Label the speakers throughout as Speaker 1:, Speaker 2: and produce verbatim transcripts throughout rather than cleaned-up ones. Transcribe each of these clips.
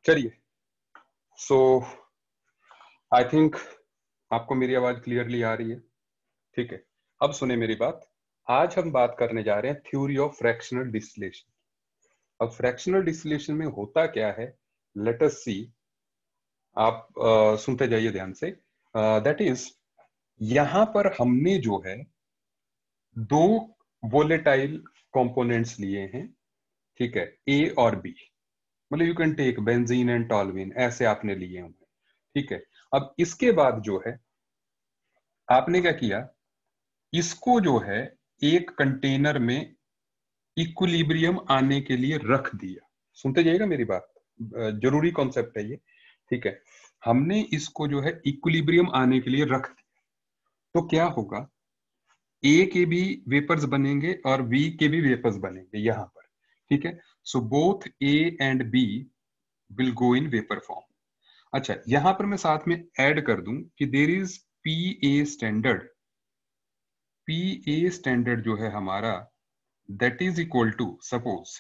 Speaker 1: चलिए, सो I think आपको मेरी आवाज क्लियरली आ रही है। ठीक है, अब सुने मेरी बात। आज हम बात करने जा रहे हैं थ्योरी ऑफ फ्रैक्शनल डिस्टिलेशन। अब फ्रैक्शनल डिस्टिलेशन में होता क्या है, लेट अस सी। आप uh, सुनते जाइए ध्यान से। दैट uh, इज यहां पर हमने जो है दो वोलेटाइल कंपोनेंट्स लिए हैं। ठीक है, ए और बी, मतलब you can take benzene and toluene, ऐसे आपने लिए होंगे। ठीक है, अब इसके बाद जो है आपने क्या किया, इसको जो है एक कंटेनर में इक्विलिब्रियम आने के लिए रख दिया। सुनते जाइएगा मेरी बात, जरूरी कॉन्सेप्ट है ये। ठीक है, हमने इसको जो है इक्विलिब्रियम आने के लिए रख दिया, तो क्या होगा, ए के भी वेपर्स बनेंगे और बी के भी वेपर्स बनेंगे यहां पर। ठीक है, so both A and B will go in vapour form. अच्छा, यहां पर मैं साथ में ऐड कर दूं कि there is P A standard. P A standard जो है हमारा, that is equal to suppose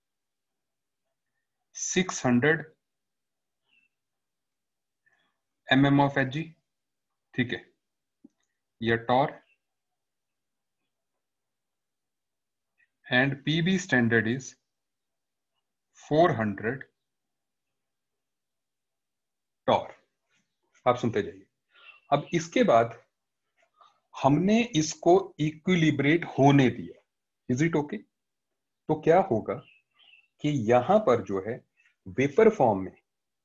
Speaker 1: six hundred M M of H G. ठीक है, या torr, and P B standard is four hundred torr. आप सुनते जाइए। अब इसके बाद हमने इसको इक्विलिब्रेट होने दिया। Is it okay? तो क्या होगा कि यहां पर जो है वेपर फॉर्म में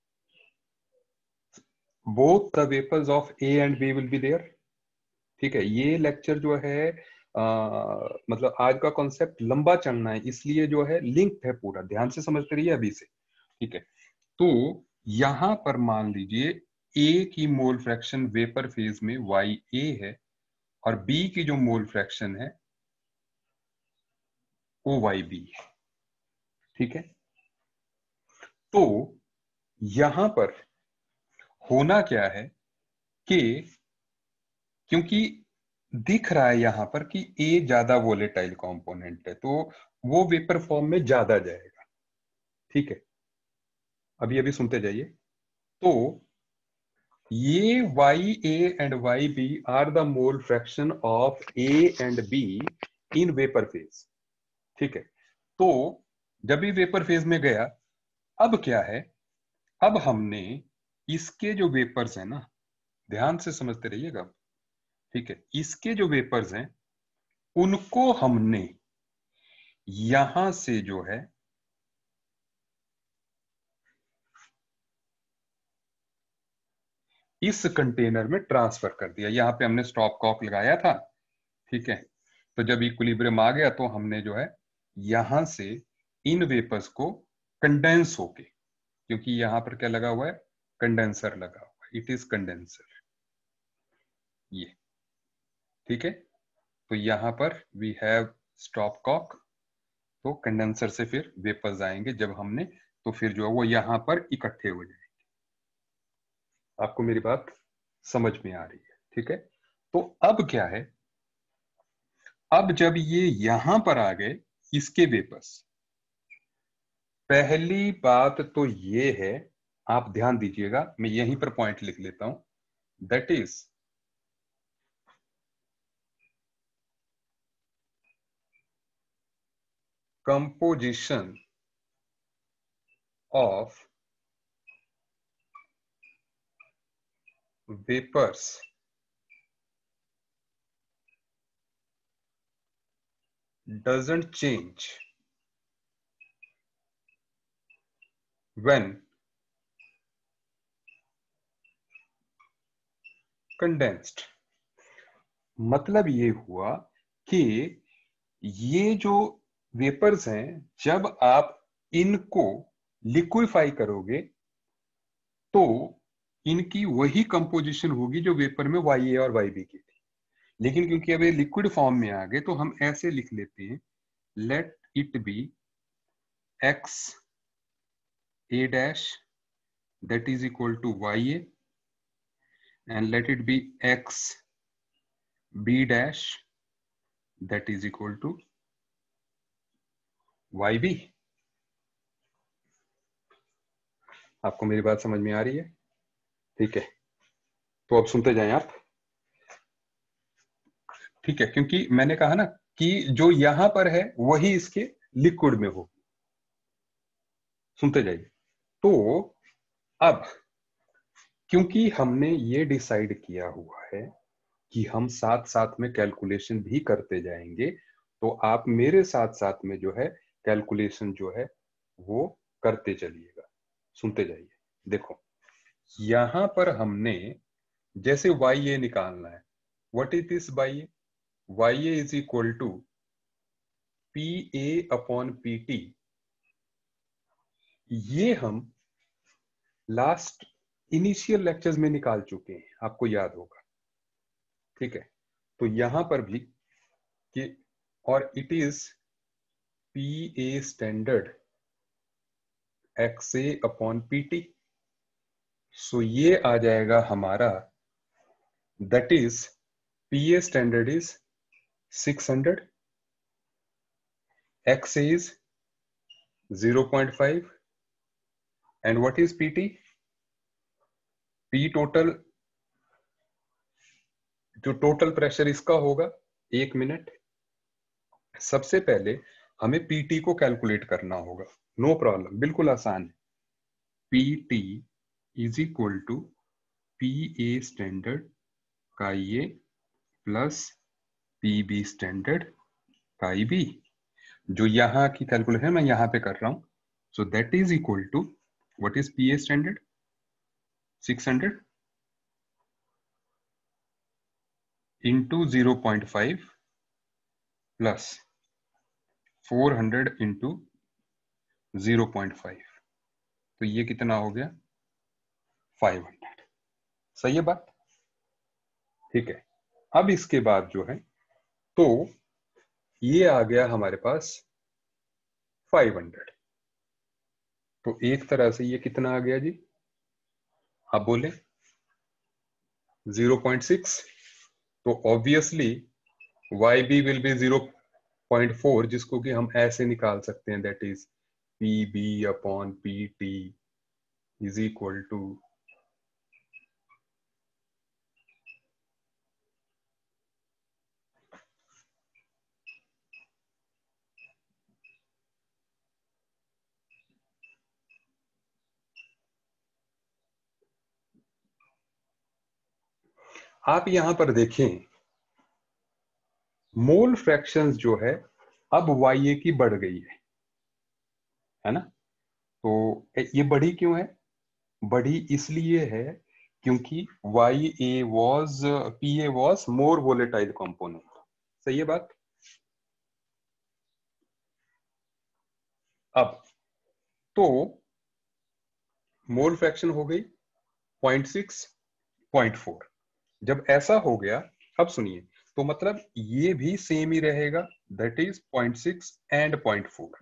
Speaker 1: both the vapours of A and B will be there. ठीक है, ये लेक्चर जो है आ, मतलब आज का कॉन्सेप्ट लंबा चलना है, इसलिए जो है लिंक्ड है पूरा, ध्यान से समझते रहिए अभी से। ठीक है, तो यहां पर मान लीजिए ए की मोल फ्रैक्शन वेपर फेज में वाई ए है और बी की जो मोल फ्रैक्शन है ओ वाई बी है। ठीक है, तो यहां पर होना क्या है कि क्योंकि दिख रहा है यहां पर कि ए ज्यादा वोलेटाइल कंपोनेंट है, तो वो वेपर फॉर्म में ज्यादा जाएगा। ठीक है, अभी अभी सुनते जाइए। तो ये Y A and Y B are the mole fraction of A and B in vapour phase. ठीक है, तो जब भी वेपर फेज में गया, अब क्या है, अब हमने इसके जो वेपर्स हैं ना, ध्यान से समझते रहिएगा। ठीक है, इसके जो वेपर्स हैं उनको हमने यहां से जो है इस कंटेनर में ट्रांसफर कर दिया। यहां पे हमने स्टॉप कॉक लगाया था। ठीक है, तो जब इक्विलिब्रियम आ गया तो हमने जो है यहां से इन वेपर्स को कंडेंस होके, क्योंकि यहां पर क्या लगा हुआ है, कंडेंसर लगा हुआ है, इट इज कंडेंसर ये। ठीक है, तो यहां पर वी हैव स्टॉप कॉक, तो कंडेंसर से फिर वेपर्स आएंगे जब हमने, तो फिर जो है वो यहां पर इकट्ठे हो जाएंगे। आपको मेरी बात समझ में आ रही है? ठीक है, तो अब क्या है, अब जब ये यहां पर आ गए इसके वेपर्स, पहली बात तो ये है, आप ध्यान दीजिएगा, मैं यहीं पर पॉइंट लिख लेता हूं, that is composition of vapours doesn't change when condensed। मतलब ये हुआ कि ये जो वेपर्स हैं, जब आप इनको लिक्विफाई करोगे तो इनकी वही कंपोजिशन होगी जो वेपर में वाई ए और वाई बी की थी। लेकिन क्योंकि अब ये लिक्विड फॉर्म में आ गए तो हम ऐसे लिख लेते हैं, let it be X A dash that is equal to Y A, and let it be X B dash that is equal to Y B. आपको मेरी बात समझ में आ रही है? ठीक है, तो अब सुनते जाएं आप। ठीक है, क्योंकि मैंने कहा ना कि जो यहां पर है वही इसके लिक्विड में हो। सुनते जाइए। तो अब क्योंकि हमने ये डिसाइड किया हुआ है कि हम साथ साथ में कैलकुलेशन भी करते जाएंगे, तो आप मेरे साथ साथ में जो है कैलकुलेशन जो है वो करते चलिएगा। सुनते जाइए। देखो, यहां पर हमने जैसे वाई ए निकालना है, what is this Y A? Y A is equal to P A upon P T. ये हम लास्ट इनिशियल लेक्चर्स में निकाल चुके हैं, आपको याद होगा। ठीक है, तो यहां पर भी कि और it is P A standard X A upon P T. So ये आ जाएगा हमारा, that is P A standard is six hundred, X A is zero point five, and what is P T? P total, जो total pressure इसका होगा एक minute. सबसे पहले हमें पीटी को कैलकुलेट करना होगा। नो प्रॉब्लम, बिल्कुल आसान है। PT is equal to P A standard का ये प्लस पी बी स्टैंडर्ड का बी। जो यहाँ की कैलकुलेशन मैं यहाँ पे कर रहा हूं, so that is equal to what is P A standard six hundred into zero point five plus four hundred into zero point five, तो ये कितना हो गया फाइव हंड्रेड। सही है बात? ठीक है, अब इसके बाद जो है तो ये आ गया हमारे पास फाइव हंड्रेड। तो एक तरह से ये कितना आ गया जी? आप बोले जीरो पॉइंट सिक्स। तो obviously Y B will be zero point four, जिसको कि हम ऐसे निकाल सकते हैं, that is P B upon P T is equal to आप यहां पर देखें मोल फ्रैक्शंस जो है अब वाई ए की बढ़ गई है, है ना? तो ये बढ़ी क्यों है? बढ़ी इसलिए है क्योंकि Y A was P A was more volatile component. सही है बात? अब तो मोल फ्रैक्शन हो गई पॉइंट सिक्स पॉइंट फोर। जब ऐसा हो गया, अब सुनिए, तो मतलब ये भी सेम ही रहेगा, that is point six and point four.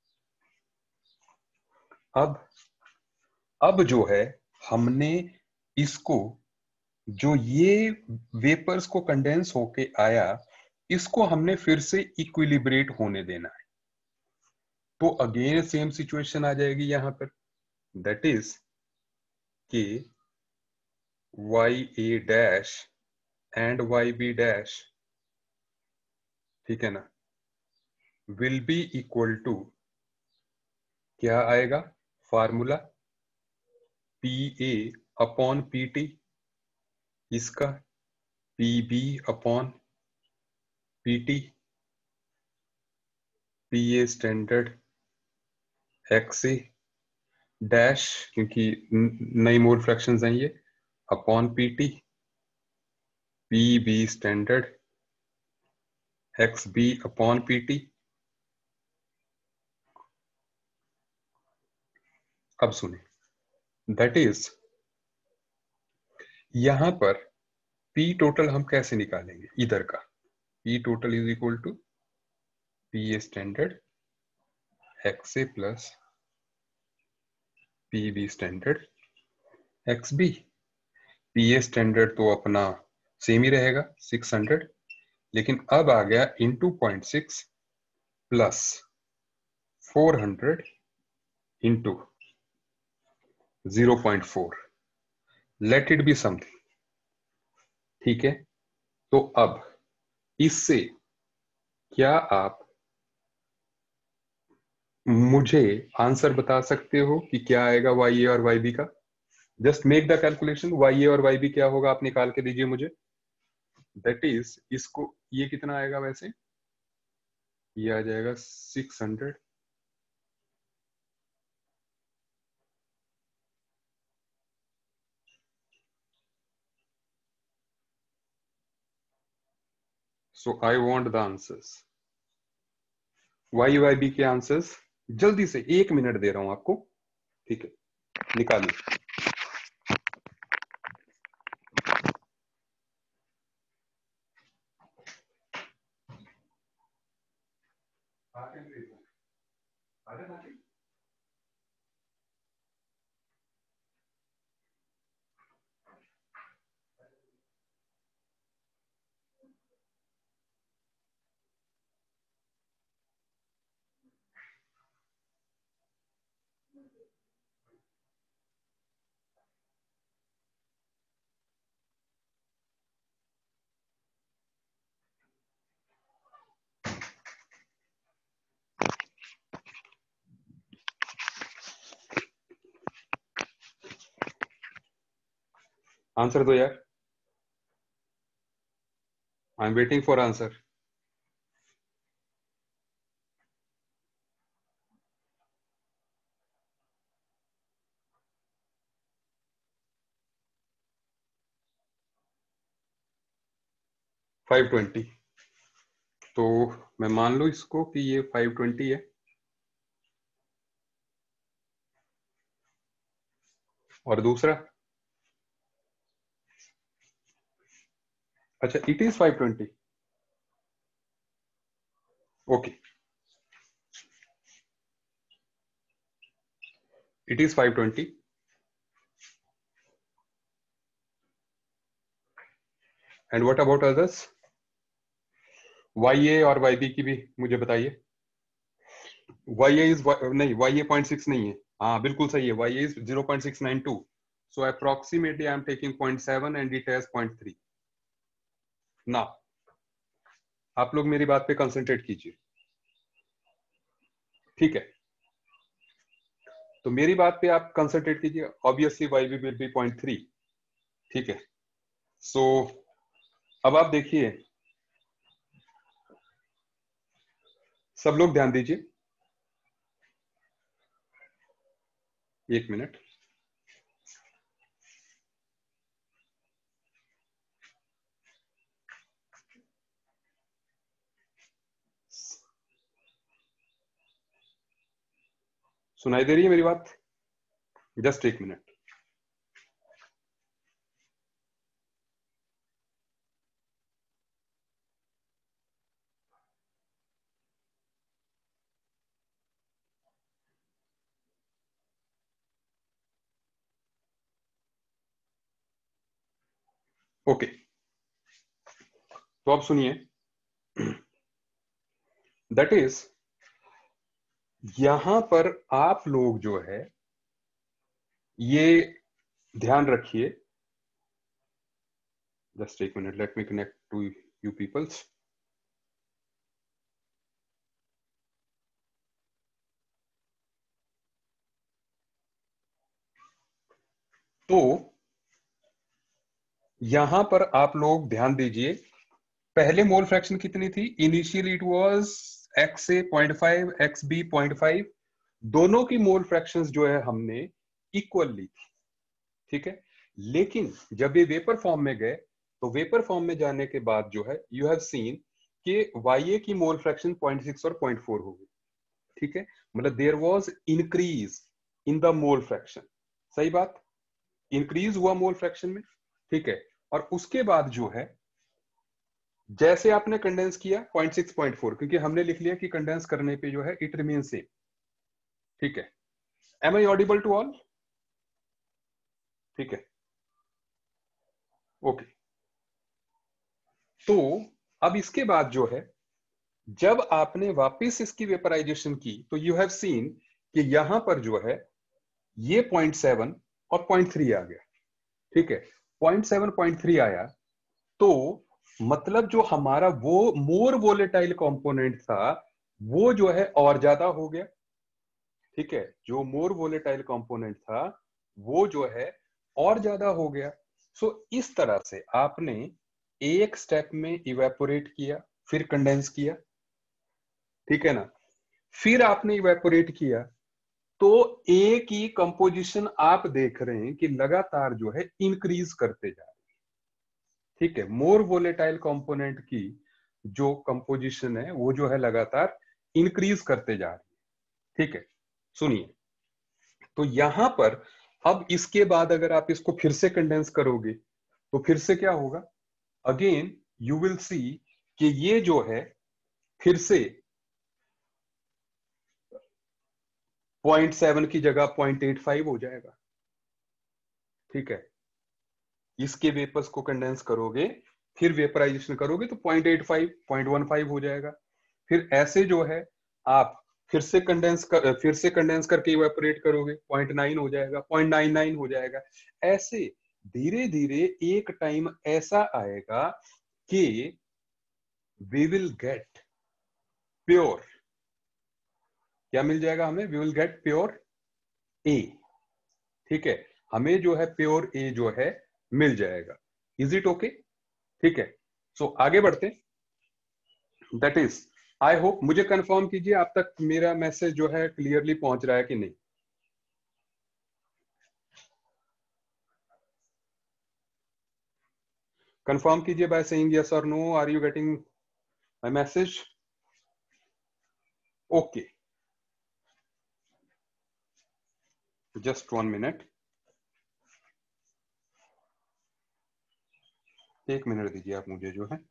Speaker 1: अब अब जो है हमने इसको, जो ये वेपर्स को कंडेंस होके आया, इसको हमने फिर से इक्विलिब्रेट होने देना है। तो अगेन सेम सिचुएशन आ जाएगी यहां पर, दैट इज के Y A dash and Y B dash, ठीक है ना, विल बी इक्वल टू, क्या आएगा formula, P A upon P T, इसका P B upon P T, P A standard X A dash, क्योंकि नई मोल फ्रैक्शंस हैं ये, upon P T, P B standard X B upon P T. अब सुने, that is यहां पर P total हम कैसे निकालेंगे इधर का? P total is equal to P A standard X A plus P B standard X B. P A standard तो अपना सेम ही रहेगा सिक्स हंड्रेड, लेकिन अब आ गया into point six plus four hundred into zero point four, let it be something, ठीक है। तो अब इससे क्या आप मुझे आंसर बता सकते हो कि क्या आएगा वाई ए और वाई बी का? Just make the calculation, Y A और वाई बी क्या होगा आप निकाल के दीजिए मुझे। दैट इज, इसको ये कितना आएगा वैसे, ये आ जाएगा six hundred, so I want the answers, Y Y B के आंसर्स जल्दी से, एक मिनट दे रहा हूं आपको, ठीक है, निकालिए। आंसर दो यार, I am waiting for answer. Five twenty, तो मैं मान लूं इसको कि ये फाइव ट्वेंटी है, और दूसरा, अच्छा it is five twenty, okay, it is five twenty. And what about others, Y A और वाई बी की भी मुझे बताइए। वाई ए इज, नहीं वाई ए पॉइंट सिक्स नहीं है, हाँ बिल्कुल सही है, Y A is zero point six nine two, so approximately I am taking point seven and it has point three. ना, आप लोग मेरी बात पे कंसंट्रेट कीजिए, ठीक है, तो मेरी बात पे आप कंसंट्रेट कीजिए। Obviously Y B will be point three, ठीक है। सो so, अब आप देखिए, सब लोग ध्यान दीजिए, एक मिनट, सुनाई दे रही है मेरी बात? जस्ट एक मिनट, ओके, तो अब सुनिए, दैट इज, यहां पर आप लोग जो है ये ध्यान रखिए, जस्ट एक minute, let me connect to you peoples. तो यहां पर आप लोग ध्यान दीजिए, पहले मोल फ्रैक्शन कितनी थी? Initially it was X A point five, X B point five, दोनों की मोल फ्रैक्शंस जो है हमने इक्वल ली थी, ठीक है। लेकिन जब ये वेपर फॉर्म में गए, तो वेपर फॉर्म में जाने के बाद जो है यू हैव सीन कि वाई ए की मोल फ्रैक्शन पॉइंट सिक्स और पॉइंट फोर हो गई, ठीक है, मतलब there was increase in the mole fraction, सही बात, इंक्रीज हुआ मोल फ्रैक्शन में, ठीक है। और उसके बाद जो है जैसे आपने कंडेंस किया पॉइंट सिक्स पॉइंट फोर, क्योंकि हमने लिख लिया कि कंडेंस करने पे जो है इट रिमेन सेम, ठीक है। Am I audible to all? ठीक है, ओके। तो अब इसके बाद जो है जब आपने वापस इसकी वेपराइजेशन की, तो यू हैव सीन कि यहां पर जो है ये पॉइंट सेवन और पॉइंट थ्री आ गया, ठीक है, पॉइंट सेवन पॉइंट थ्री आया, तो मतलब जो हमारा वो मोर वोलेटाइल कंपोनेंट था वो जो है और ज्यादा हो गया, ठीक है, जो मोर वोलेटाइल कंपोनेंट था वो जो है और ज्यादा हो गया। सो इस तरह से आपने एक स्टेप में इवेपोरेट किया, फिर कंडेंस किया, ठीक है ना, फिर आपने इवेपोरेट किया, तो एक ही कंपोजिशन आप देख रहे हैं कि लगातार जो है इंक्रीज करते जा रहे हैं, ठीक है, मोर वोलेटाइल कंपोनेंट की जो कंपोजिशन है वो जो है लगातार इंक्रीज करते जा रही है, ठीक है। सुनिए, तो यहां पर अब इसके बाद अगर आप इसको फिर से कंडेंस करोगे तो फिर से क्या होगा, अगेन यू विल सी कि ये जो है फिर से पॉइंट सेवन की जगह पॉइंट एट फाइव हो जाएगा, ठीक है। इसके वेपर्स को कंडेंस करोगे फिर वेपराइजेशन करोगे तो point eight five point one five हो जाएगा, फिर ऐसे जो है आप फिर से कंडेंस कर फिर से कंडेंस करके इवेपोरेट करोगे पॉइंट नाइन हो जाएगा, पॉइंट नाइन नाइन हो जाएगा। ऐसे धीरे धीरे एक टाइम ऐसा आएगा कि वी विल गेट प्योर, क्या मिल जाएगा हमें, we will get pure A, ठीक है, हमें जो है प्योर ए जो है मिल जाएगा। इज इट ओके, ठीक है। सो so, आगे बढ़ते, दैट इज आई होप, मुझे कंफर्म कीजिए आप तक मेरा मैसेज जो है क्लियरली पहुंच रहा है कि नहीं। कंफर्म कीजिए बाय सेइंग यस और no, are you getting my message? Okay, just one minute, एक मिनट दीजिए आप मुझे जो है।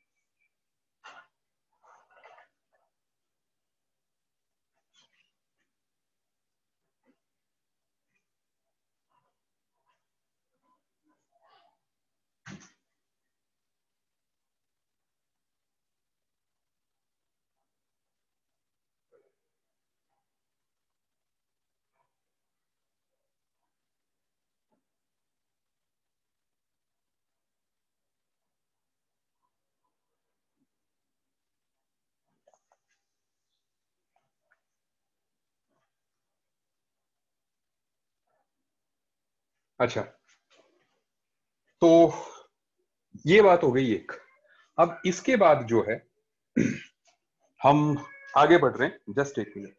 Speaker 1: अच्छा, तो ये बात हो गई एक। अब इसके बाद जो है हम आगे बढ़ रहे हैं, जस्ट एक मिनट।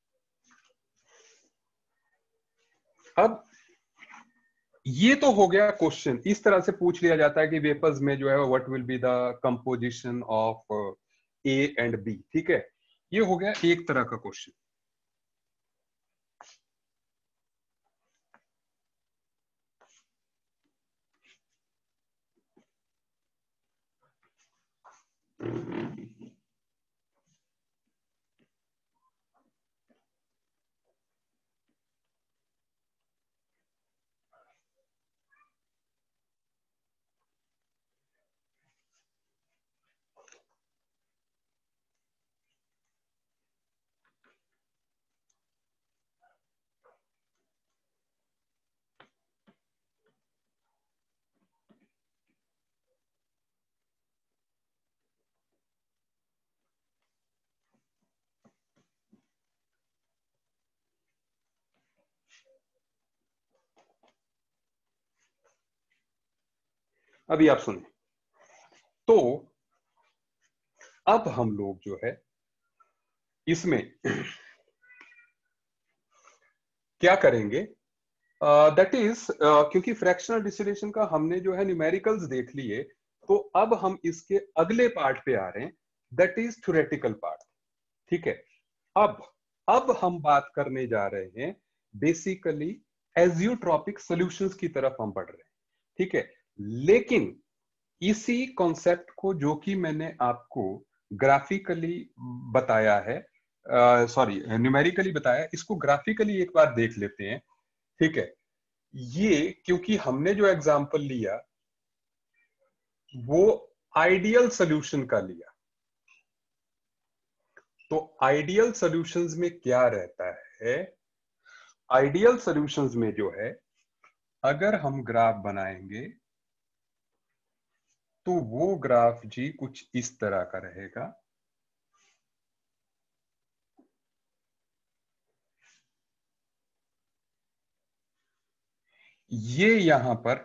Speaker 1: अब ये तो हो गया क्वेश्चन, इस तरह से पूछ लिया जाता है कि वेपर्स में जो है what will be the composition of A and B, ठीक है, ये हो गया एक तरह का क्वेश्चन। अभी आप सुनिए, तो अब हम लोग जो है इसमें क्या करेंगे, दैट uh, इज uh, क्योंकि फ्रैक्शनल डिस्टिलेशन का हमने जो है न्यूमेरिकल्स देख लिए, तो अब हम इसके अगले पार्ट पे आ रहे हैं, दैट इज थ्योरेटिकल पार्ट, ठीक है। अब अब हम बात करने जा रहे हैं बेसिकली एजियोट्रॉपिक सॉल्यूशंस की तरफ हम बढ़ रहे हैं, ठीक है। लेकिन इसी कॉन्सेप्ट को जो कि मैंने आपको ग्राफिकली बताया है, सॉरी uh, न्यूमेरिकली बताया, इसको ग्राफिकली एक बार देख लेते हैं, ठीक है। ये क्योंकि हमने जो एग्जांपल लिया वो आइडियल सॉल्यूशन का लिया, तो आइडियल सॉल्यूशंस में क्या रहता है, आइडियल सॉल्यूशंस में जो है अगर हम ग्राफ बनाएंगे तो वो ग्राफ जी कुछ इस तरह का रहेगा। ये यहां पर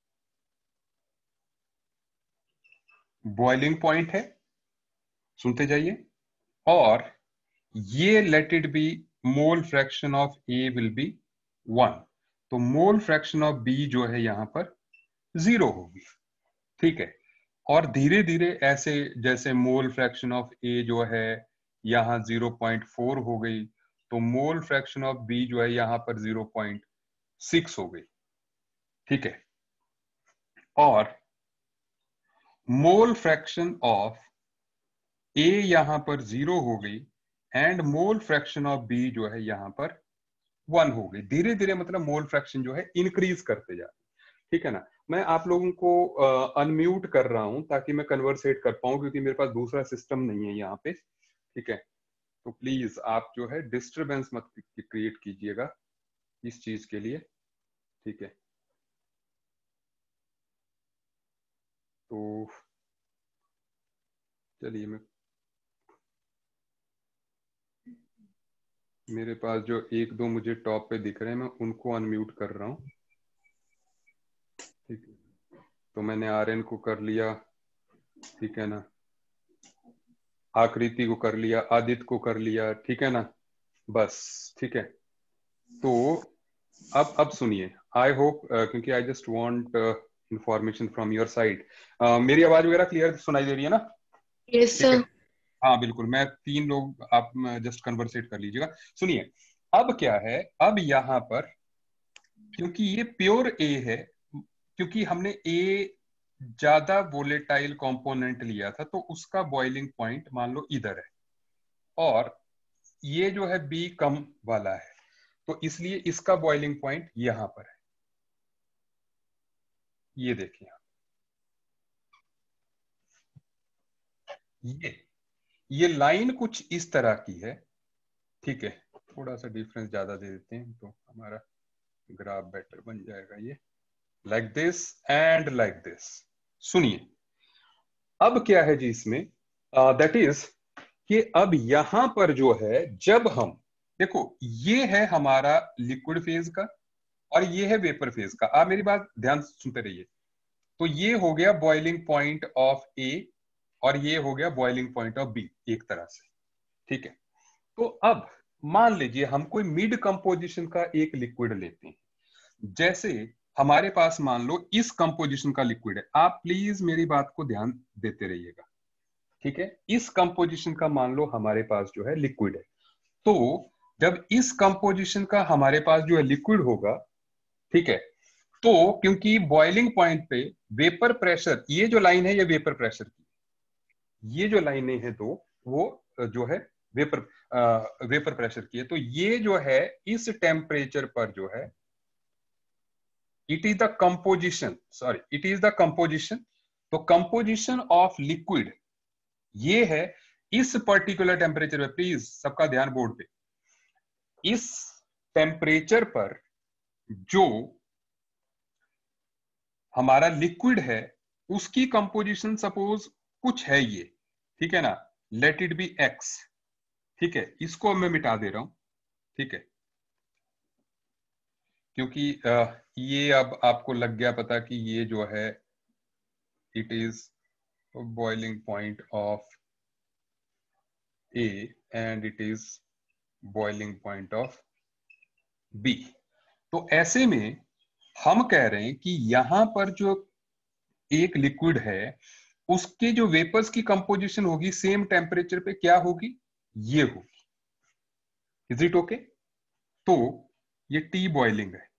Speaker 1: बॉइलिंग पॉइंट है, सुनते जाइए, और ये let it be mole fraction of A will be one, तो मोल फ्रैक्शन ऑफ बी जो है यहां पर जीरो होगी। ठीक है, और धीरे धीरे ऐसे जैसे मोल फ्रैक्शन ऑफ ए जो है यहां ज़ीरो पॉइंट फोर हो गई, तो मोल फ्रैक्शन ऑफ बी जो है यहां पर ज़ीरो पॉइंट सिक्स हो गई। ठीक है, और मोल फ्रैक्शन ऑफ ए यहां पर जीरो हो गई and mole fraction of B जो है यहां पर वन हो गई। धीरे धीरे मतलब मोल फ्रैक्शन जो है इंक्रीज करते जा रहे। ठीक है ना, मैं आप लोगों को अनम्यूट uh, कर रहा हूं ताकि मैं कन्वर्सेट कर पाऊं, क्योंकि मेरे पास दूसरा सिस्टम नहीं है यहाँ पे। ठीक है, तो प्लीज आप जो है डिस्टरबेंस मत क्रिएट कीजिएगा इस चीज के लिए। ठीक है, तो चलिए, मैं मेरे पास जो एक दो मुझे टॉप पे दिख रहे हैं मैं उनको अनम्यूट कर रहा हूं। ठीक है, तो मैंने आर्यन को कर लिया, ठीक है ना, आकृति को कर लिया, आदित्य को कर लिया, ठीक है ना, बस। ठीक है, तो अब अब सुनिए, आई होप, क्योंकि I just want information from your side. मेरी आवाज वगैरह क्लियर सुनाई दे रही है ना?
Speaker 2: यस
Speaker 1: ठीक है,
Speaker 2: सर।
Speaker 1: हाँ बिल्कुल, मैं तीन लोग, आप जस्ट कन्वर्सेट कर लीजिएगा। सुनिए, अब क्या है, अब यहां पर क्योंकि ये प्योर ए है, क्योंकि हमने ए ज्यादा वोलेटाइल कंपोनेंट लिया था, तो उसका बॉइलिंग पॉइंट मान लो इधर है, और ये जो है बी कम वाला है, तो इसलिए इसका बॉइलिंग पॉइंट यहां पर है। ये देखिए, ये ये लाइन कुछ इस तरह की है। ठीक है, थोड़ा सा डिफरेंस ज्यादा दे देते हैं तो हमारा ग्राफ बेटर बन जाएगा। ये like this and like this. सुनिए, अब क्या है जी इसमें, दैट इज कि अब यहां पर जो है, जब हम देखो, ये है हमारा लिक्विड फेज का और ये है वेपर फेज का। आप मेरी बात ध्यान से सुनते रहिए। तो ये हो गया बॉइलिंग पॉइंट ऑफ ए और ये हो गया बॉइलिंग पॉइंट ऑफ बी, एक तरह से। ठीक है, तो अब मान लीजिए हम कोई मिड कंपोजिशन का एक लिक्विड लेते हैं। जैसे हमारे पास मान लो इस कंपोजिशन का लिक्विड है, आप प्लीज मेरी बात को ध्यान देते रहिएगा। ठीक है, इस कंपोजिशन का मान लो हमारे पास जो है लिक्विड है, तो जब इस कंपोजिशन का हमारे पास जो है लिक्विड होगा, ठीक है, तो क्योंकि बॉइलिंग पॉइंट पे वेपर प्रेशर, ये जो लाइन है ये वेपर प्रेशर की, ये जो लाइनें हैं दो, वो जो है वेपर वेपर प्रेशर की है, तो ये जो है इस टेम्परेचर पर जो है, it is the composition, sorry it is the composition, तो कंपोजिशन ऑफ लिक्विड ये है इस पर्टिकुलर टेम्परेचर पे। प्लीज सबका ध्यान बोर्ड पे, इस टेम्परेचर पर जो हमारा लिक्विड है उसकी कंपोजिशन सपोज कुछ है ये, ठीक है ना, लेट इट बी एक्स। ठीक है, इसको मैं मिटा दे रहा हूं। ठीक है, क्योंकि ये अब आपको लग गया पता कि ये जो है it is boiling point of A and it is boiling point of B. तो ऐसे में हम कह रहे हैं कि यहां पर जो एक लिक्विड है उसके जो वेपर्स की कंपोजिशन होगी सेम टेम्परेचर पे क्या होगी, ये होगी। Is it okay? तो ये टी बॉइलिंग है।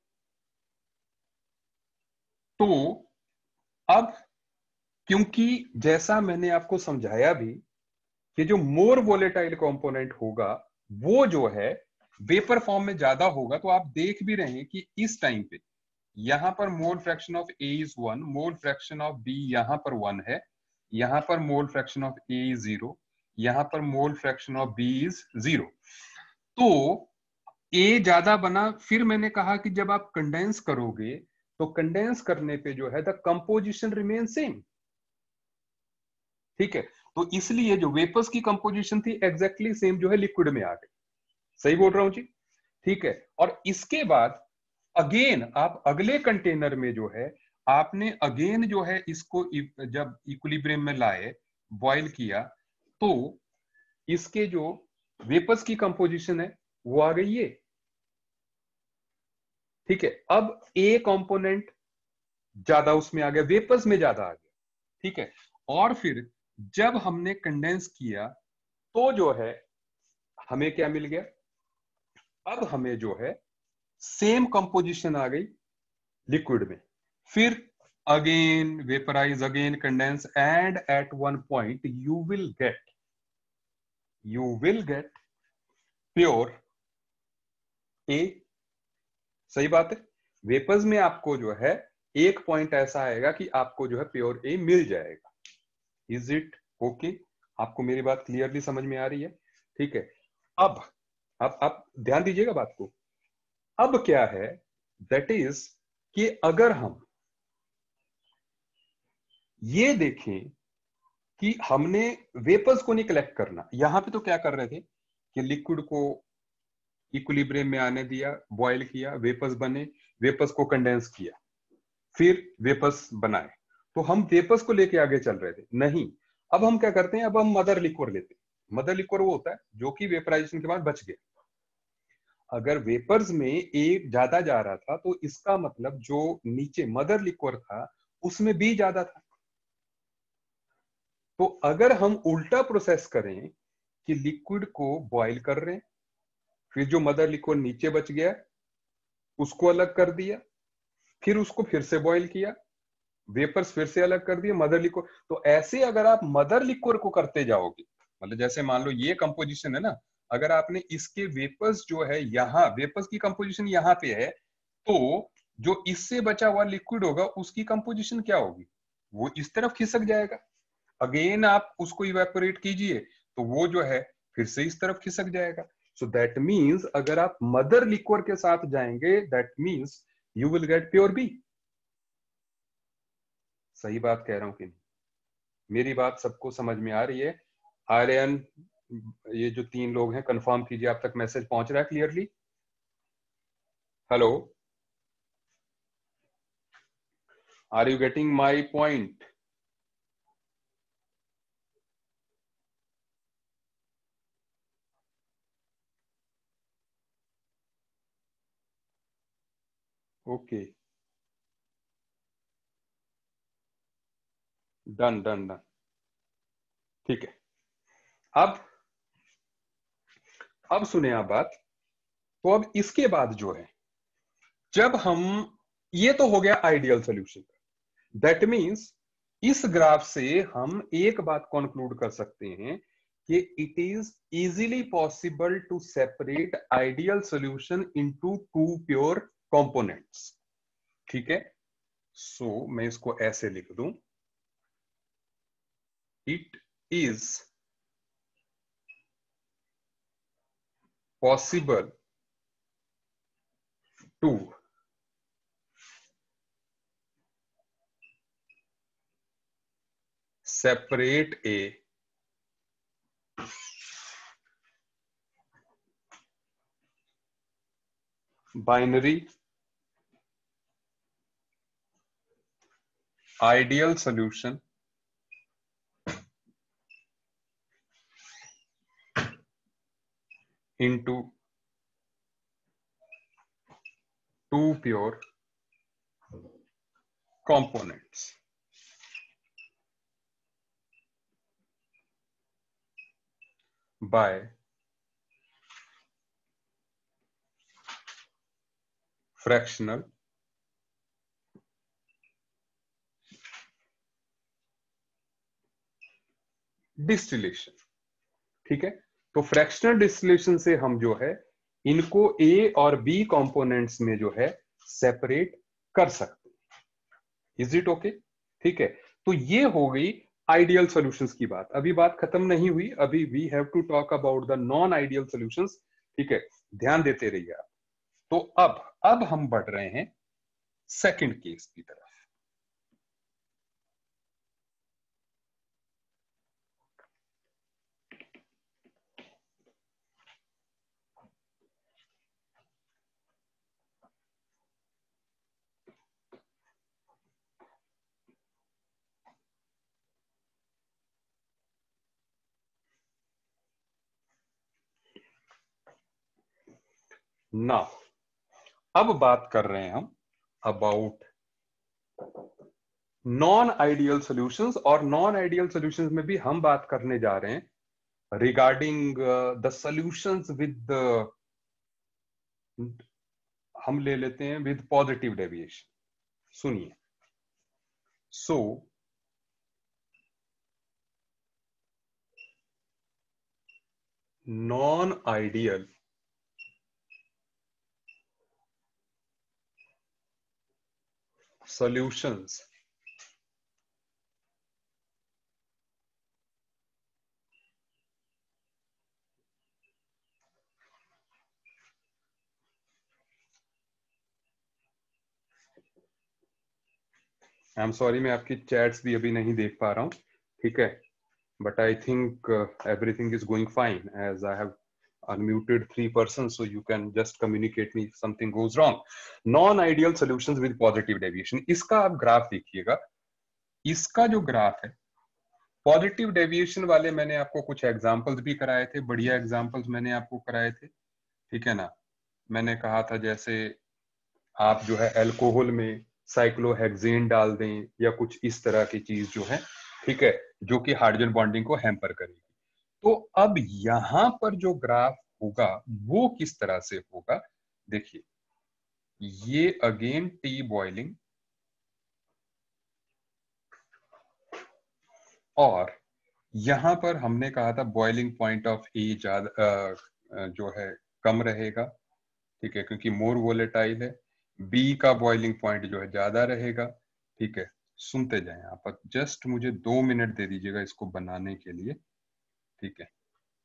Speaker 1: तो अब क्योंकि जैसा मैंने आपको समझाया भी कि जो मोर वोलेटाइल कंपोनेंट होगा वो जो है वेपर फॉर्म में ज्यादा होगा, तो आप देख भी रहे हैं कि इस टाइम पे यहां पर mole fraction of A is one, mole fraction of B यहां पर वन है, यहां पर mole fraction of A is zero, यहां पर mole fraction of B is zero. तो ए ज्यादा बना, फिर मैंने कहा कि जब आप कंडेंस करोगे तो कंडेंस करने पे जो है द कंपोजिशन रिमेन सेम। ठीक है, तो इसलिए जो वेपर्स की कंपोजिशन थी एग्जैक्टली सेम जो है लिक्विड में आ गई। सही बोल रहा हूं जी? ठीक है, और इसके बाद अगेन आप अगले कंटेनर में जो है आपने अगेन जो है इसको जब इक्विलिब्रियम में लाए, बॉईल किया, तो इसके जो वेपर्स की कंपोजिशन है वो आ गई ये। ठीक है, अब ए कंपोनेंट ज्यादा उसमें आ गया, वेपर्स में ज्यादा आ गया। ठीक है, और फिर जब हमने कंडेंस किया तो जो है हमें क्या मिल गया, अब हमें जो है सेम कंपोजिशन आ गई लिक्विड में। फिर again vaporise, again condense, and at one point you will get you will get pure A. सही बात है, वेपर्स में आपको जो है एक पॉइंट ऐसा आएगा कि आपको जो है प्योर ए मिल जाएगा। Is it okay? आपको मेरी बात क्लियरली समझ में आ रही है? ठीक है, अब अब आप ध्यान दीजिएगा बात को। अब क्या है, दैट इज कि अगर हम ये देखें कि हमने वेपर्स को नहीं कलेक्ट करना, यहां पे तो क्या कर रहे थे कि लिक्विड को इक्विलिब्रियम में आने दिया, बॉयल किया, वेपर्स बने, वेपर्स को कंडेंस किया, फिर वेपर्स बनाए, तो हम वेपर्स को लेके आगे चल रहे थे। नहीं, अब हम क्या करते हैं, अब हम मदर लिक्विड लेते हैं। मदर लिक्विड वो होता है जो कि वेपराइजेशन के बाद बच गया। अगर वेपर्स में ए ज्यादा जा रहा था तो इसका मतलब जो नीचे मदर लिक्विड था उसमें बी ज्यादा था। तो अगर हम उल्टा प्रोसेस करें कि लिक्विड को बॉईल कर रहे हैं, फिर जो मदर लिक्विड नीचे बच गया उसको अलग कर दिया, फिर उसको फिर से बॉईल किया, वेपर्स फिर से अलग कर दिए, मदर लिक्विड, तो ऐसे अगर आप मदर लिक्विड को करते जाओगे, मतलब जैसे मान लो ये कंपोजिशन है ना, अगर आपने इसके वेपर्स जो है यहाँ, वेपर्स की कंपोजिशन यहाँ पे है, तो जो इससे बचा हुआ लिक्विड होगा उसकी कंपोजिशन क्या होगी, वो इस तरफ खिसक जाएगा। अगेन आप उसको इवेपोरेट कीजिए तो वो जो है फिर से इस तरफ खिसक जाएगा। सो दैट मीन्स अगर आप मदर लिक्विड के साथ जाएंगे, that means you will get pure B. सही बात कह रहा हूं कि नहीं? मेरी बात सबको समझ में आ रही है? आर्यन, ये जो तीन लोग हैं कंफर्म कीजिए आप तक मैसेज पहुंच रहा है clearly? Hello, are you getting my point? Okay, done done done, ठीक है। अब अब सुने आप बात, तो अब इसके बाद जो है जब हम, ये तो हो गया आइडियल सॉल्यूशन, दैट मींस इस ग्राफ से हम एक बात कंक्लूड कर सकते हैं कि it is easily possible to separate ideal solution into two pure components. ठीक है, सो so, मैं इसको ऐसे लिख दूं, it is possible to separate a binary ideal solution into two pure components by fractional distillation. ठीक है, तो फ्रैक्शनल डिस्टिलेशन से हम जो है इनको ए और बी कंपोनेंट्स में जो है सेपरेट कर सकते हैं। Is it okay? ठीक है, तो ये हो गई आइडियल सॉल्यूशंस की बात। अभी बात खत्म नहीं हुई, अभी we have to talk about the non ideal solutions. ठीक है, ध्यान देते रहिए आप। तो अब अब हम बढ़ रहे हैं सेकंड केस की तरफ। ना अब बात कर रहे हैं हम अबाउट नॉन आइडियल सॉल्यूशंस, और नॉन आइडियल सॉल्यूशंस में भी हम बात करने जा रहे हैं रिगार्डिंग द सॉल्यूशंस विद, हम ले लेते हैं विद पॉजिटिव डेविएशन। सुनिए, so non ideal solutions I am sorry, मैं आपकी चैट्स भी अभी नहीं देख पा रहा हूं, ठीक है, but I think everything is going fine as I have unmuted three persons, so you can just communicate me if something goes wrong. Non-ideal solutions with positive deviation, इसका आप ग्राफ देखिएगा। इसका जो ग्राफ है पॉजिटिव डेविएशन वाले, मैंने आपको कुछ एग्जांपल्स भी कराए थे, बढ़िया एग्जांपल्स मैंने आपको कराए थे, ठीक है ना। मैंने कहा था जैसे आप जो है अल्कोहल में साइक्लोहेक्सेन डाल दें या कुछ इस तरह की चीज जो है, ठीक है, जो कि हाइड्रोजन बॉन्डिंग को हैम्पर करेगी। तो अब यहां पर जो ग्राफ होगा वो किस तरह से होगा, देखिए, ये अगेन टी बॉइलिंग, और यहां पर हमने कहा था बॉइलिंग पॉइंट ऑफ ए ज्यादा जो है कम रहेगा, ठीक है, क्योंकि मोर वोलेटाइल है। बी का बॉइलिंग पॉइंट जो है ज्यादा रहेगा, ठीक है। सुनते जाएं आप, जस्ट मुझे दो मिनट दे दीजिएगा इसको बनाने के लिए, ठीक है।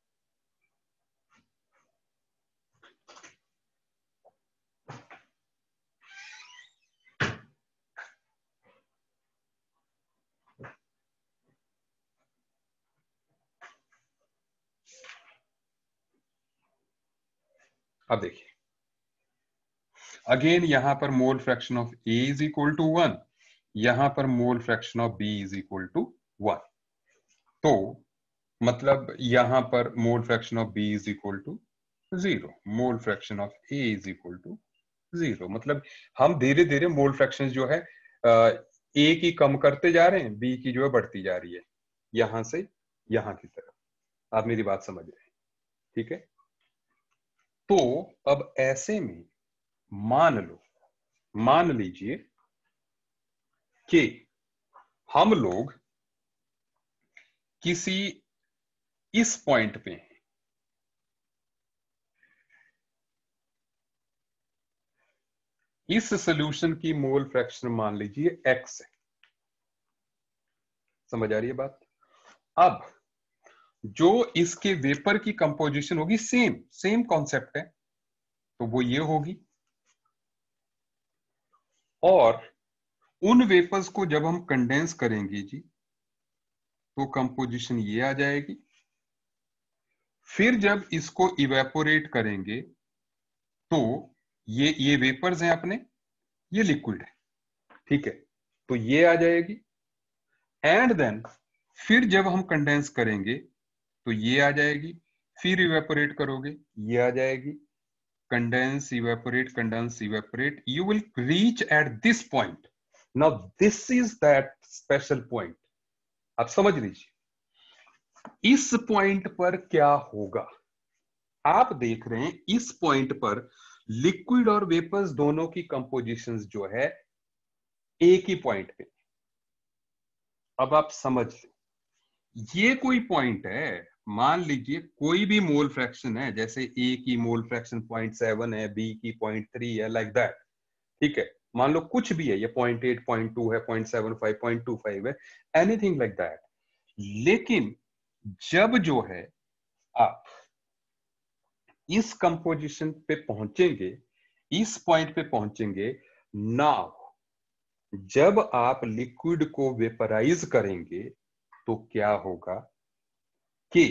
Speaker 1: अब देखिए, अगेन यहां पर mole fraction of A is equal to one, यहां पर mole fraction of B is equal to one. तो मतलब यहां पर mole fraction of B is equal to zero, mole fraction of A is equal to zero. मतलब हम धीरे धीरे मोल फ्रैक्शन जो है ए की कम करते जा रहे हैं, बी की जो है बढ़ती जा रही है, यहां से यहां की तरफ। आप मेरी बात समझ रहे हैं, ठीक है। तो अब ऐसे में मान लो, मान लीजिए कि हम लोग किसी इस पॉइंट पे हैं, इस सॉल्यूशन की मोल फ्रैक्शन मान लीजिए एक्स है। समझ आ रही है बात? अब जो इसके वेपर की कंपोजिशन होगी, सेम सेम कॉन्सेप्ट है, तो वो ये होगी, और उन वेपर्स को जब हम कंडेंस करेंगे जी, तो कंपोजिशन ये आ जाएगी। फिर जब इसको इवेपोरेट करेंगे तो ये ये वेपर्स हैं अपने, ये लिक्विड है, ठीक है, तो ये आ जाएगी। एंड देन फिर जब हम कंडेंस करेंगे तो ये आ जाएगी, फिर इवेपोरेट करोगे ये आ जाएगी। Condense evaporate, condense evaporate, you will reach at this point. Now this is that special point. आप समझ लीजिए इस पॉइंट पर क्या होगा। आप देख रहे हैं इस पॉइंट पर लिक्विड और वेपर्स दोनों की कंपोजिशंस जो है एक ही पॉइंट पे। अब आप समझ लें ये कोई पॉइंट है, मान लीजिए कोई भी मोल फ्रैक्शन है, जैसे ए की मोल फ्रैक्शन पॉइंट सेवन है, बी की पॉइंट थ्री है, लाइक दैट, ठीक है। मान लो कुछ भी है, ये पॉइंट एट, पॉइंट टू है, point seven five, point two five है, एनीथिंग लाइक दैट। लेकिन जब जो है आप इस कंपोजिशन पे पहुंचेंगे, इस पॉइंट पे पहुंचेंगे, नाउ जब आप लिक्विड को वेपराइज करेंगे तो क्या होगा कि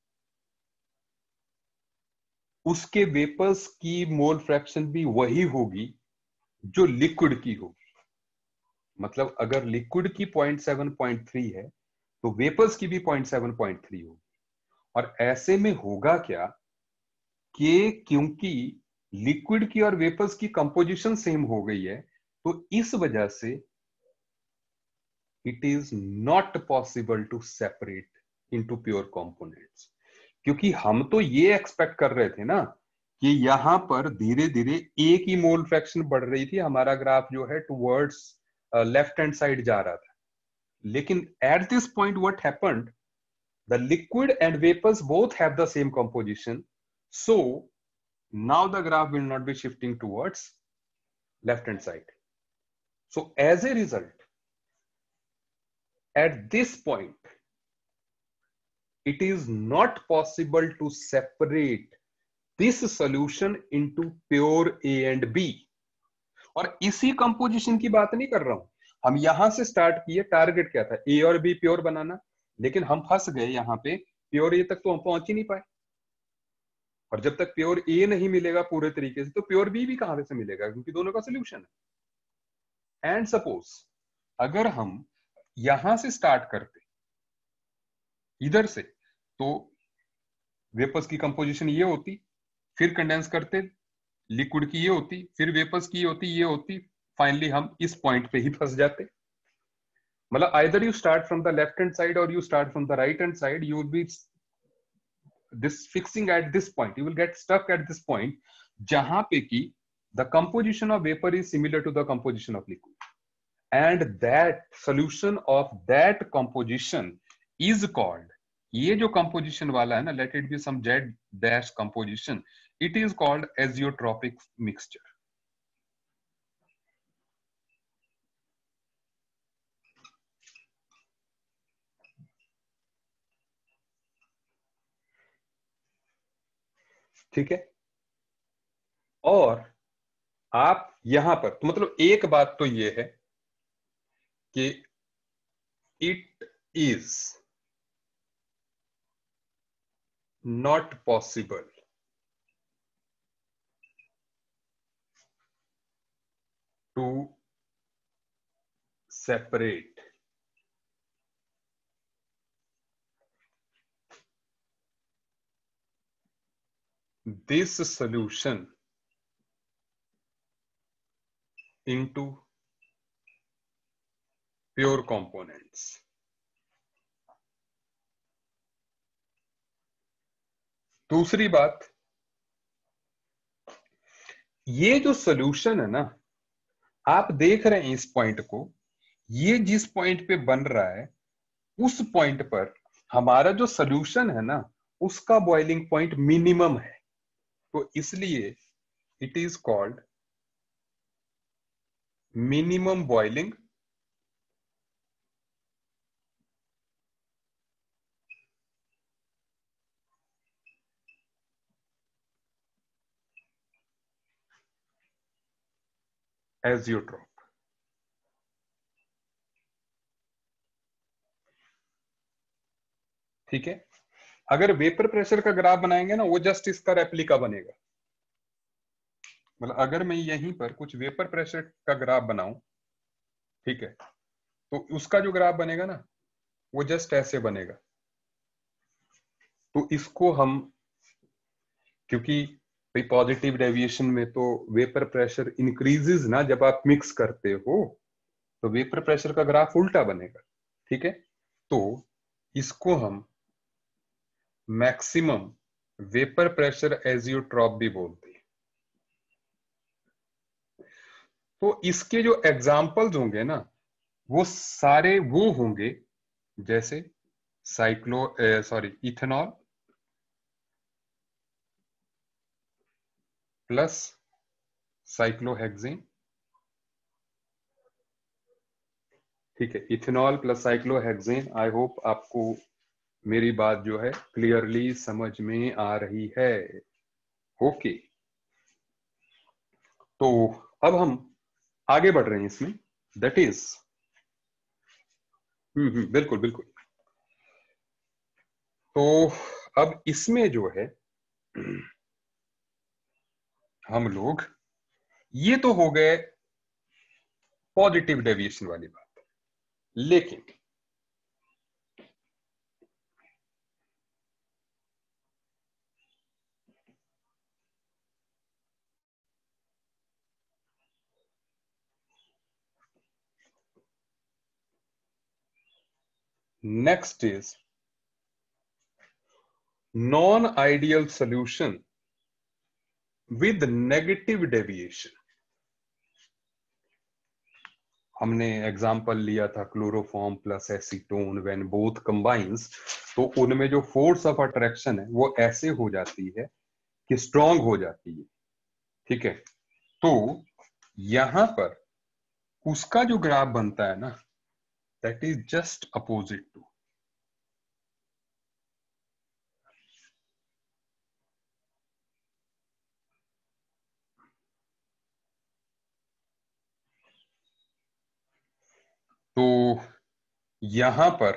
Speaker 1: उसके वेपर्स की मोल फ्रैक्शन भी वही होगी जो लिक्विड की होगी। मतलब अगर लिक्विड की पॉइंट सेवन पॉइंट थ्री है तो वेपर्स की भी पॉइंट सेवन पॉइंट थ्री होगी। और ऐसे में होगा क्या कि क्योंकि लिक्विड की और वेपर्स की कंपोजिशन सेम हो गई है तो इस वजह से it is not possible to separate into pure components. क्योंकि हम तो ये एक्सपेक्ट कर रहे थे ना कि यहां पर धीरे धीरे एक ही मोल फ्रैक्शन बढ़ रही थी, हमारा ग्राफ जो है टुवर्ड्स लेफ्ट हैंड साइड जा रहा था। लेकिन at this point what happened, the liquid and vapours both have the same composition, so now the graph will not be shifting towards left hand side. So as a result, at this point it is not possible to separate this solution into pure A and B. और इसी composition की बात नहीं कर रहा हूं, हम यहां से स्टार्ट किए, टारगेट क्या था ए और बी प्योर बनाना, लेकिन हम फंस गए यहां पे, प्योर ए तक तो हम पहुंच ही नहीं पाए। और जब तक प्योर ए नहीं मिलेगा पूरे तरीके से तो प्योर बी भी कहां से मिलेगा, क्योंकि दोनों का सोल्यूशन है। एंड सपोज अगर हम यहां से स्टार्ट करते इधर से तो वेपर्स की कंपोजिशन ये होती, फिर कंडेंस करते लिक्विड की ये होती, फिर वेपर्स की ये होती, ये होती, फाइनली हम इस पॉइंट पे ही फंस जाते। मतलब either you start from the left hand side और you start from the right hand side, you will be this fixing at this point, you will get stuck at this point jahan pe ki the composition of vapor is similar to the composition of liquid, and that solution of that composition is called, ye jo composition wala hai na, let it be some Z dash composition, it is called azeotropic mixture. ठीक है। और आप यहां पर तो मतलब एक बात तो ये है कि it is not possible to separate this solution into pure components. दूसरी बात, ये जो सॉल्यूशन है ना, आप देख रहे हैं इस पॉइंट को, ये जिस पॉइंट पे बन रहा है उस पॉइंट पर हमारा जो सॉल्यूशन है ना उसका बॉइलिंग पॉइंट मिनिमम है, तो इसलिए it is called minimum boiling azeotrope. ठीक है। अगर वेपर प्रेशर का ग्राफ बनाएंगे ना वो जस्ट इसका रेप्लिका बनेगा। मतलब अगर मैं यहीं पर कुछ वेपर प्रेशर का ग्राफ बनाऊं, ठीक है, तो उसका जो ग्राफ बनेगा ना वो जस्ट ऐसे बनेगा। तो इसको हम, क्योंकि भाई पॉजिटिव डेविएशन में तो वेपर प्रेशर इंक्रीजेस ना जब आप मिक्स करते हो, तो वेपर प्रेशर का ग्राफ उल्टा बनेगा। ठीक है, तो इसको हम मैक्सिमम वेपर प्रेशर एजियोट्रॉप भी बोलते हैं। तो इसके जो एग्जाम्पल्स होंगे ना वो सारे वो होंगे जैसे cyclo sorry ethanol plus cyclohexane. ठीक है, ethanol plus cyclohexane. I hope आपको मेरी बात जो है क्लियरली समझ में आ रही है। Okay okay. तो अब हम आगे बढ़ रहे हैं इसमें। दैट इज हम्म हम्म बिल्कुल बिल्कुल। तो अब इसमें जो है हम लोग, ये तो हो गए पॉजिटिव डेविएशन वाली बात, लेकिन next is non ideal solution with negative deviation. हमने एग्जांपल लिया था chloroform plus acetone when both combines, तो उनमें जो फोर्स ऑफ अट्रैक्शन है वो ऐसे हो जाती है कि स्ट्रांग हो जाती है, ठीक है। तो यहां पर उसका जो ग्राफ बनता है ना, that is just opposite to. तो यहां पर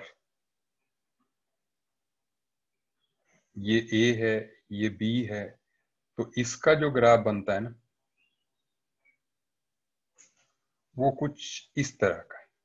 Speaker 1: ये ए है, ये बी है, तो इसका जो ग्राफ बनता है ना, वो कुछ इस तरह का है,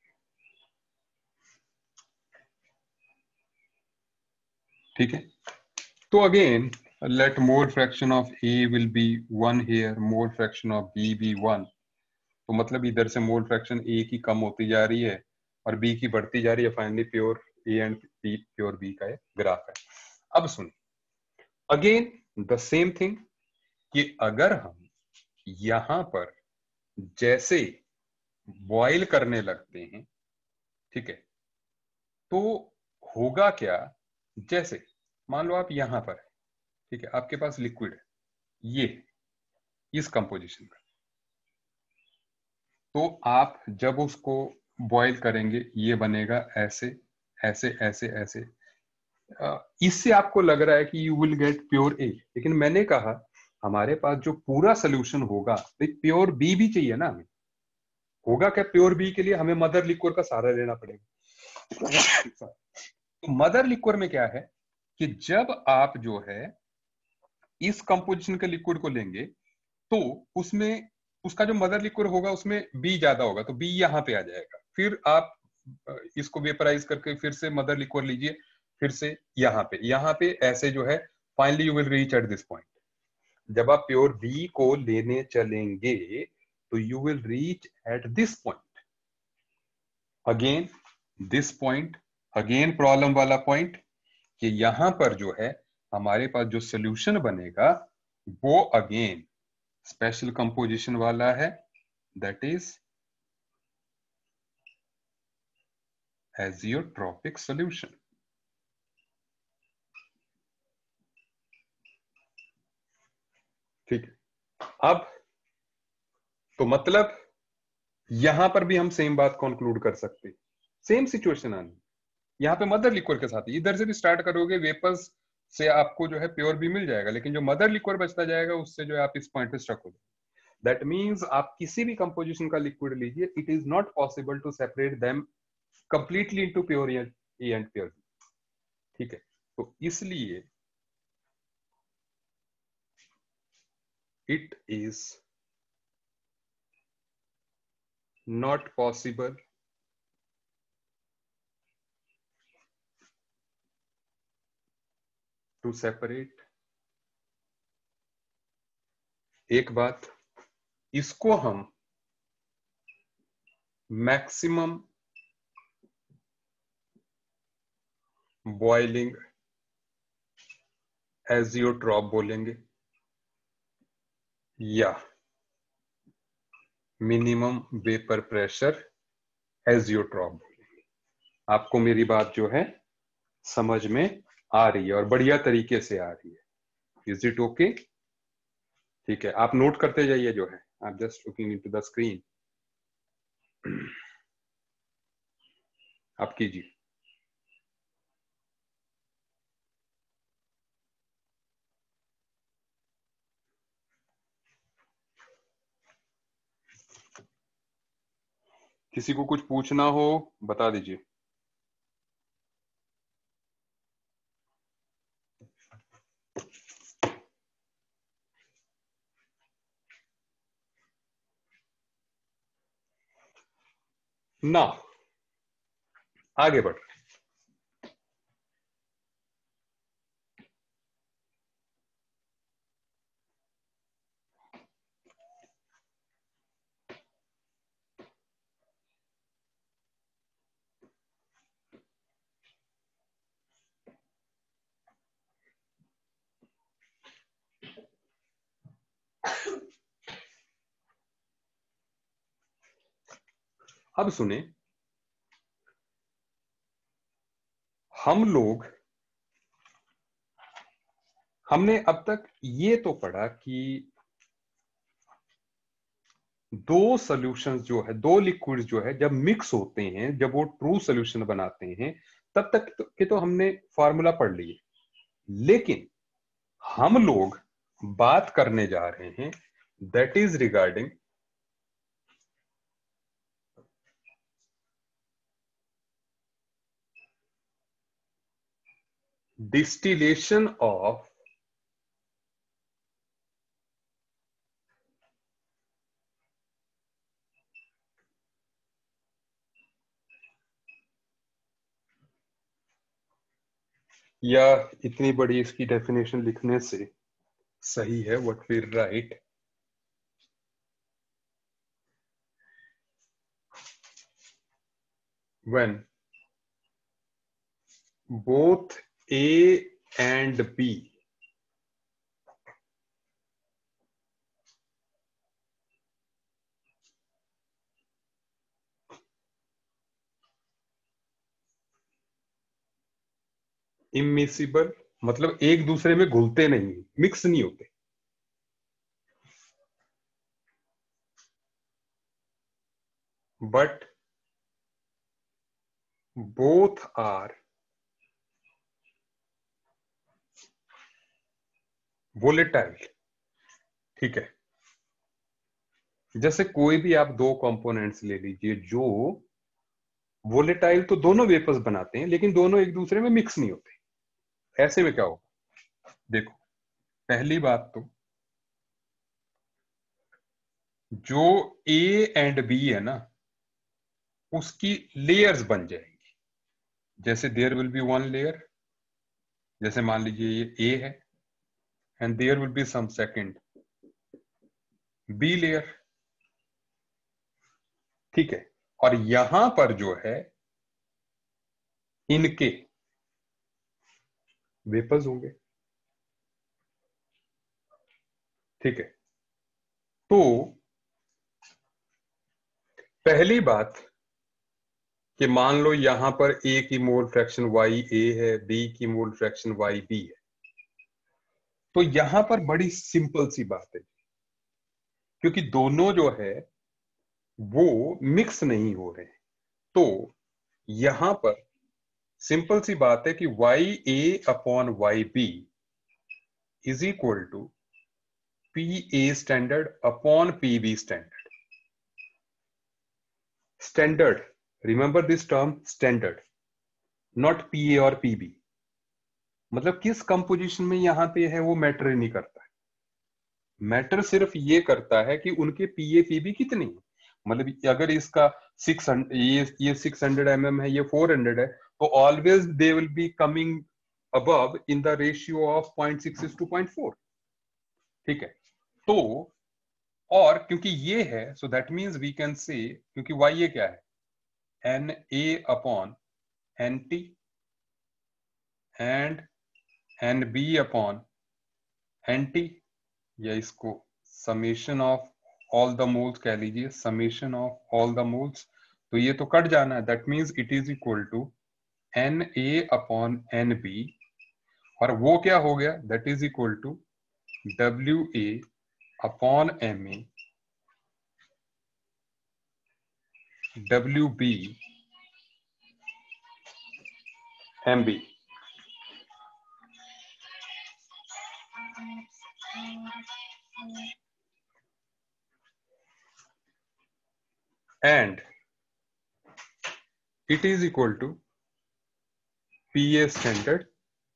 Speaker 1: ठीक है। तो again let mole fraction of A will be one here, mole fraction of B B one. तो मतलब इधर से मोल फ्रैक्शन ए की कम होती जा रही है और बी की बढ़ती जा रही है। Finally pure A and B, pure B का ग्राफ है। अब सुन, अगेन द सेम थिंग, कि अगर हम यहां पर जैसे बॉयल करने लगते हैं, ठीक है, तो होगा क्या, जैसे मान लो आप यहां पर है, ठीक है, आपके पास लिक्विड है ये इस कंपोजिशन का, तो आप जब उसको बॉयल करेंगे ये बनेगा ऐसे ऐसे ऐसे ऐसे। अ, इससे आपको लग रहा है कि you will get pure A, लेकिन मैंने कहा हमारे पास जो पूरा सोल्यूशन होगा, प्योर बी भी चाहिए ना हमें। होगा क्या, प्योर बी के लिए हमें मदर लिक्विड का सहारा लेना पड़ेगा। तो मदर लिक्विड में क्या है कि जब आप जो है इस कंपोजिशन के लिक्विड को लेंगे, तो उसमें उसका जो मदर लिक्विड होगा उसमें बी ज्यादा होगा, तो बी यहां पे आ जाएगा। फिर आप अ, इसको वेपराइज करके फिर से मदर लिक्विड लीजिए, फिर से यहाँ पे यहाँ पे ऐसे जो है, finally you will reach at this point. जब आप प्योर बी को लेने चलेंगे तो you will reach at this point, again this point, again problem वाला पॉइंट, कि यहां पर जो है हमारे पास जो सोल्यूशन बनेगा वो अगेन स्पेशल कंपोजिशन वाला है, दैट इज एजियोट्रॉपिक सॉल्यूशन। ठीक है, अब तो मतलब यहां पर भी हम सेम बात कंक्लूड कर सकते हैं, सेम सिचुएशन आनी, यहाँ पे मदर लिक्विड के साथ इधर से भी स्टार्ट करोगे वेपर्स से, आपको जो है प्योर भी मिल जाएगा, लेकिन जो मदर लिक्विड बचता जाएगा उससे जो है आप इस पॉइंट पे स्टक हो जाए। दैट मीन्स आप किसी भी कंपोजिशन का लिक्विड लीजिए, it is not possible to separate them completely into pure A and pure B, ठीक है। तो इसलिए it is not possible to separate. एक बात, इसको हम मैक्सिमम बॉइलिंग एजियोट्रॉप बोलेंगे या मिनिमम वेपर प्रेशर एजियोट्रॉप बोलेंगे। आपको मेरी बात जो है समझ में आ रही है और बढ़िया तरीके से आ रही है। Is it okay? ठीक है, आप नोट करते जाइए जो है, आप just looking into the screen. आप कीजिए। किसी को कुछ पूछना हो बता दीजिए। ना, आगे बढ़। अब सुने, हम लोग हमने अब तक ये तो पढ़ा कि दो सॉल्यूशंस जो है, दो लिक्विड जो है जब मिक्स होते हैं, जब वो ट्रू सॉल्यूशन बनाते हैं, तब तक तो, के तो हमने फॉर्मूला पढ़ लिए। लेकिन हम लोग बात करने जा रहे हैं that is regarding distillation of या इतनी बड़ी इसकी डेफिनेशन लिखने से सही है what we write when both A and B immiscible, मतलब एक दूसरे में घुलते नहीं, मिक्स नहीं होते, बट बोथ आर वोलेटाइल। ठीक है, जैसे कोई भी आप दो कंपोनेंट्स ले लीजिए जो वोलेटाइल तो दोनों वेपर्स बनाते हैं लेकिन दोनों एक दूसरे में मिक्स नहीं होते। ऐसे में क्या होगा, देखो, पहली बात तो जो ए एंड बी है ना, उसकी लेयर्स बन जाएंगी। जैसे there will be one layer, जैसे मान लीजिए ये ए है, and there will be some second B layer. ठीक है, और यहां पर जो है इनके वेपर्स होंगे। ठीक है, तो पहली बात कि मान लो यहां पर ए की मोल फ्रैक्शन वाई ए है, बी की मोल फ्रैक्शन वाई बी है, तो यहां पर बड़ी सिंपल सी बात है, क्योंकि दोनों जो है वो मिक्स नहीं हो रहे, तो यहां पर सिंपल सी बात है कि Y A upon Y B is equal to P A standard upon P B standard. Standard, remember this term standard, not P A और पी बी। मतलब किस कंपोजिशन में यहां पे है वो मैटर नहीं करता है, मैटर सिर्फ ये करता है कि उनके पी ए पी बी कितनी है। मतलब अगर इसका सिक्स हंड्रेड, ये ये सिक्स हंड्रेड एम एम है, ये फोर हंड्रेड है, तो always they will be coming above in the ratio of zero point six is to zero point four। ठीक है, तो और क्योंकि ये है, so that means we can say, क्योंकि वाई ये क्या है, N A upon N T and N B upon N T, या इसको summation of all the moles कह लीजिए, summation of all the moles. तो ये तो कट जाना है, that means it is equal to N A upon N B, और वो क्या हो गया, that is equal to W A upon M A W B M B. And it is equal to P A standard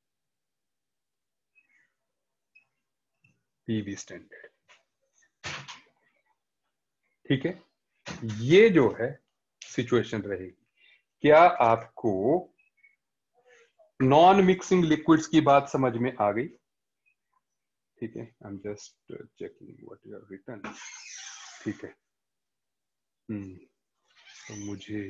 Speaker 1: P V standard. ठीक है, ये जो है सिचुएशन रहेगी। क्या आपको नॉन मिक्सिंग लिक्विड्स की बात समझ में आ गई? ठीक है, I am just checking what you have written. ठीक है, हम्म तो मुझे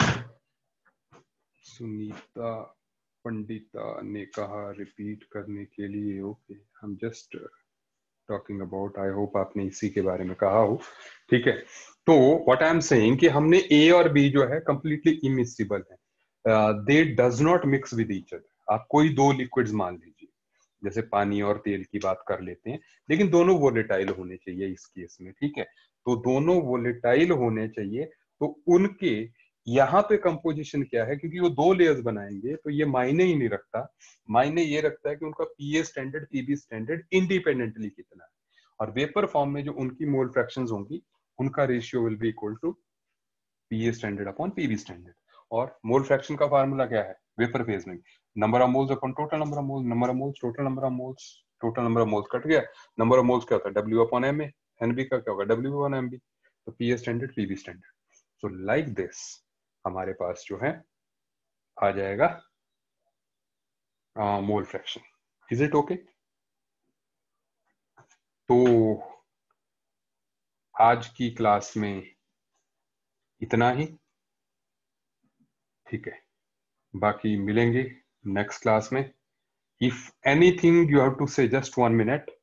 Speaker 1: सुनीता पंडिता ने कहा रिपीट करने के लिए। Okay, I am just talking about, I hope आपने इसी के बारे में कहा हो। ठीक है, तो व्हाट आई एम सेइंग कि हमने ए और बी जो है कंप्लीटली इमिसिबल है, they does not mix with each other. आप कोई दो लिक्विड्स मान लीजिए, जैसे पानी और तेल की बात कर लेते हैं, लेकिन दोनों वोलेटाइल होने चाहिए इस केस में। ठीक है, तो दोनों वोलेटाइल होने चाहिए, तो उनके यहाँ पे कंपोजिशन क्या है, क्योंकि वो दो लेयर्स बनाएंगे तो ये मायने ही नहीं रखता। मायने ये रखता है कि उनका P A standard P B standard independently कितना है, और वेपर फॉर्म में जो उनकी मोल फ्रैक्शंस होंगी उनका ratio will be equal to P A standard upon P B standard. और मोल फ्रैक्शन का फार्मूला क्या है वेपर फेज में? Number of moles upon total number of moles, number of moles total number of moles, total number of moles कट गया, number of moles क्या होता है W upon M A, N B का क्या होगा डब्ल्यू अपॉन एमबी। तो P A standard P B standard, so like this हमारे पास जो है आ जाएगा mole fraction. Is it okay? तो आज की क्लास में इतना ही। ठीक है, बाकी मिलेंगे नेक्स्ट क्लास में। If anything you have to say just one minute.